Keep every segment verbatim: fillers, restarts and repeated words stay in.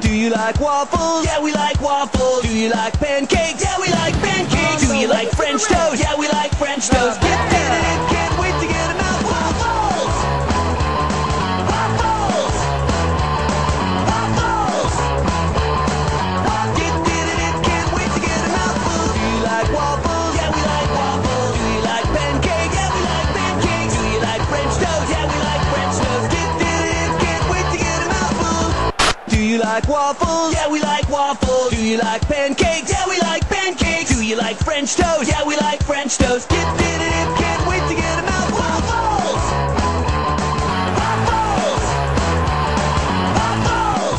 Do you like waffles? Yeah, we like waffles. Do you like pancakes? Yeah, we like pancakes. Do you like French toast? Yeah, we like French toast. Get it, it, can't wait to get them out. Waffles! Waffles! Waffles! Get it, it, can't wait to get them out. Do you like waffles? Yeah, we like waffles. Do you like pancakes? Yeah, we like pancakes. Do you like French toast? Yeah, we like French toast. Get it, it, can't wait to get them out. Do you like waffles? Yeah, we like waffles. Do you like pancakes? Yeah, we like pancakes. Do you like French toast? Yeah, we like French toast. Get it, it, can't wait to get them out. Waffles! Waffles! Waffles!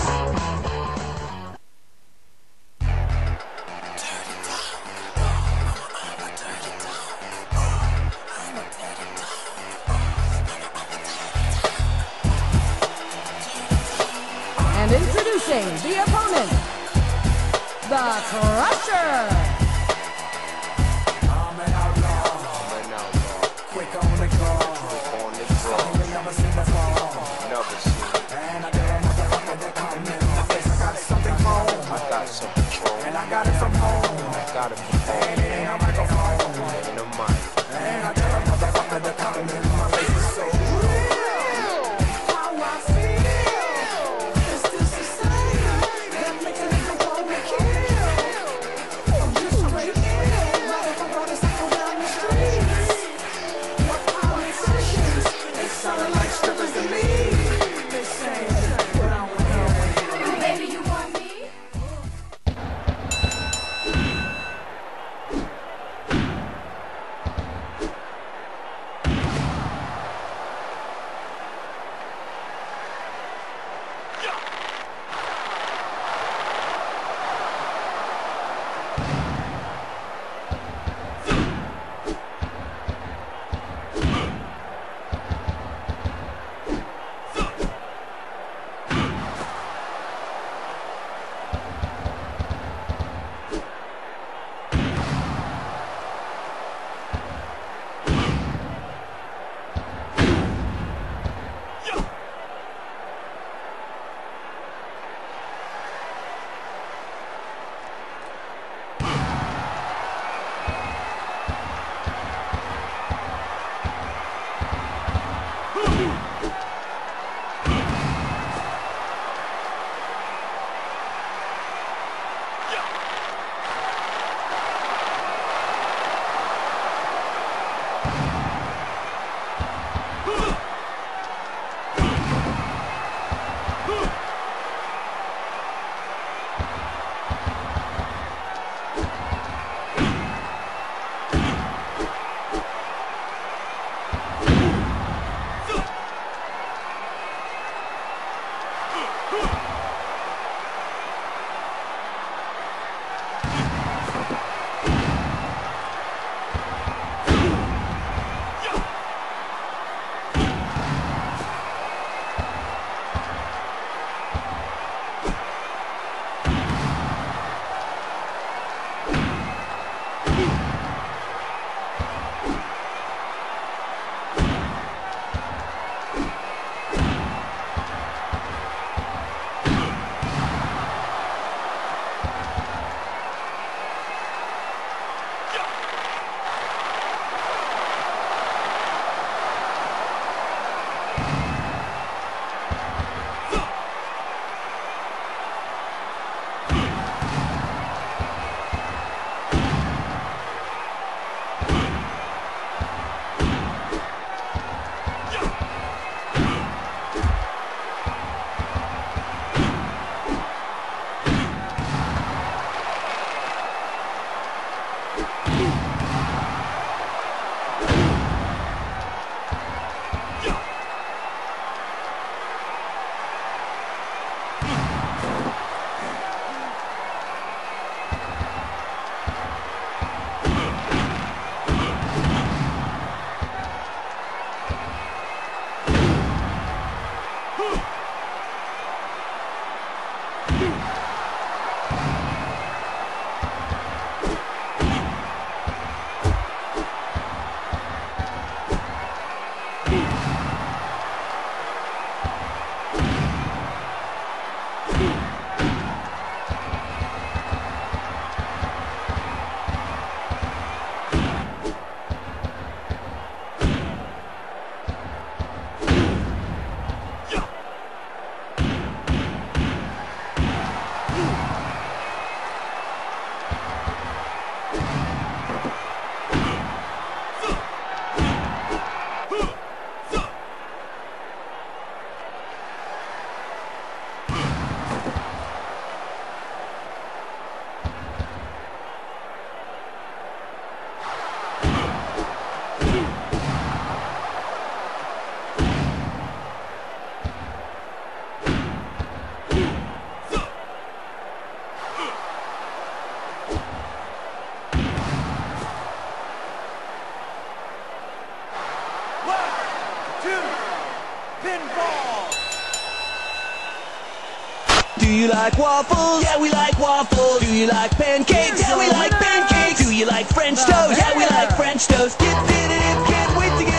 And introducing the opponent, the Crusher. I'm an outlaw, quick on the draw. You never seen before. And I dare a motherfucker that come in my face. I got something home. I got something from And I got it from home. I got it from home. And it ain't a microphone. In the mic. And I dare a motherfucker that come in my face. It's so real. How I feel. It's this society that makes a nigga wanna kill. I'm just straight ill. Motherfucker on the cycle down the streets. What politicians? They sounding like strippers to me. They say, but I want to Baby, you want me? like waffles? Yeah, we like waffles. Do you like pancakes? Yeah, we like pancakes. Do you like French toast? Yeah, we like French toast. Dip, dip, dip, can't wait to get